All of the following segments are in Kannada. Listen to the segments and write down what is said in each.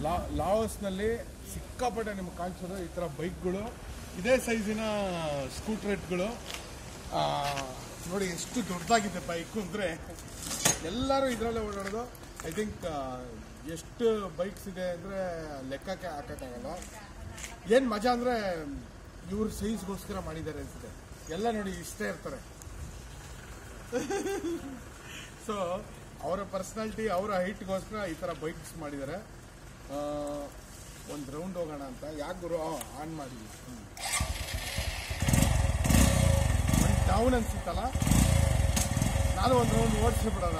ಲಾವೋಸ್ನಲ್ಲಿ ಸಿಕ್ಕಾಪಟ್ಟೆ ನಿಮ್ಗೆ ಕಾಣಿಸೋದು ಈ ಥರ ಬೈಕ್ಗಳು, ಇದೇ ಸೈಜಿನ ಸ್ಕೂಟ್ರೆಟ್ಗಳು. ನೋಡಿ ಎಷ್ಟು ದೊಡ್ಡದಾಗಿದೆ ಬೈಕು ಅಂದರೆ, ಎಲ್ಲರೂ ಇದರಲ್ಲೇ ಓಡಾಡೋದು. ಐ ಥಿಂಕ್ ಎಷ್ಟು ಬೈಕ್ಸ್ ಇದೆ ಅಂದರೆ ಲೆಕ್ಕಕ್ಕೆ ಹಾಕೋಕ್ಕಾಗಲ್ಲ. ಏನು ಮಜಾ ಅಂದರೆ ಇವ್ರ ಸೈಜ್ಗೋಸ್ಕರ ಮಾಡಿದ್ದಾರೆ ಅನಿಸುತ್ತೆ. ಎಲ್ಲ ನೋಡಿ ಇಷ್ಟೇ ಇರ್ತಾರೆ. ಸೊ ಅವರ ಪರ್ಸ್ನಾಲಿಟಿ, ಅವರ ಹೈಟ್ಗೋಸ್ಕರ ಈ ಥರ ಬೈಕ್ಸ್ ಮಾಡಿದ್ದಾರೆ. ಒಂದು ರೌಂಡ್ ಹೋಗೋಣ ಅಂತ. ಯಾಕೆ ಗುರು ಆನ್ ಮಾಡಿ ಒಂದು ಡೌನ್ ಅನ್ಸುತ್ತಲ್ಲ, ನಾನು ಒಂದು ರೌಂಡ್ ಓಡಿಸ್ಬಿಡೋಣ.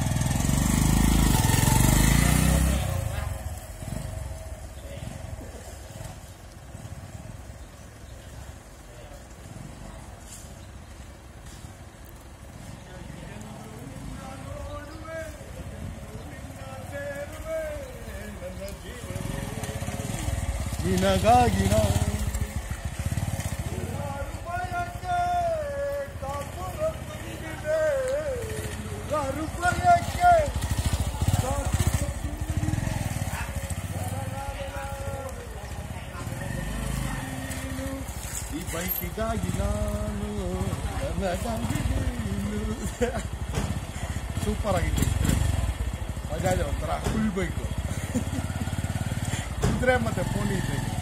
ನಿನಗಾಗಿ ಈ ಬೈಕಿಗಾಗಿ ನಾನು ಸೂಪರ್ ಆಗಿತ್ತು. ಮಜಾ ಇದೆ, ಒಂಥರ ಫುಲ್ ಬೈಕು ಇದ್ರೆ ಮತ್ತೆ ಫೋನ್ ಇದೆ.